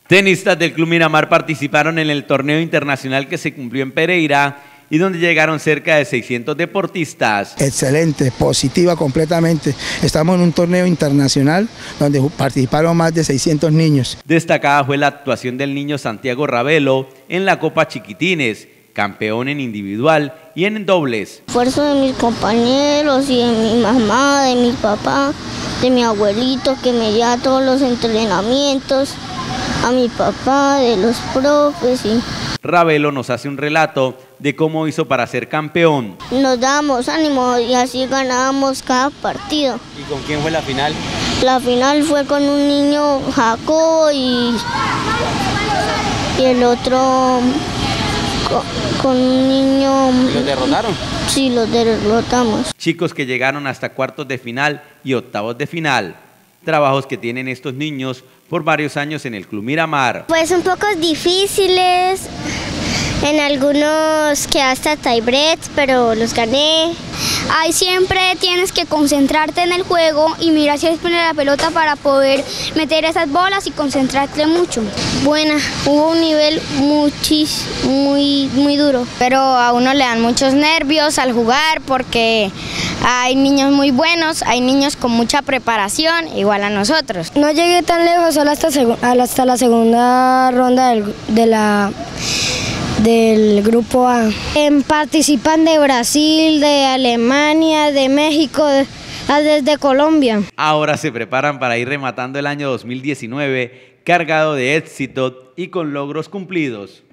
Tenistas del Club Miramar participaron en el torneo internacional que se cumplió en Pereira y donde llegaron cerca de 600 deportistas. Excelente, positiva completamente. Estamos en un torneo internacional donde participaron más de 600 niños. Destacada fue la actuación del niño Santiago Ravelo en la Copa Chiquitines, campeón en individual y en dobles. Esfuerzo de mis compañeros y de mi mamá, de mi papá, de mi abuelito que me lleva a todos los entrenamientos, a mi papá, de los profes y... Ravelo nos hace un relato de cómo hizo para ser campeón. Nos dábamos ánimo y así ganábamos cada partido. ¿Y con quién fue la final? La final fue con un niño, Jacobo, y el otro con un niño... ¿Los derrotaron? Sí, los derrotamos. Chicos que llegaron hasta cuartos de final y octavos de final. Trabajos que tienen estos niños por varios años en el Club Miramar. Pues un poco difíciles, en algunos que hasta tie-breaks, pero los gané. Ahí siempre tienes que concentrarte en el juego y mirar si pone la pelota para poder meter esas bolas y concentrarte mucho. Buena, hubo un nivel muy duro. Pero a uno le dan muchos nervios al jugar porque hay niños muy buenos, hay niños con mucha preparación, igual a nosotros. No llegué tan lejos, solo hasta la segunda ronda del grupo A. Participan de Brasil, de Alemania, de México, desde Colombia. Ahora se preparan para ir rematando el año 2019 cargado de éxito y con logros cumplidos.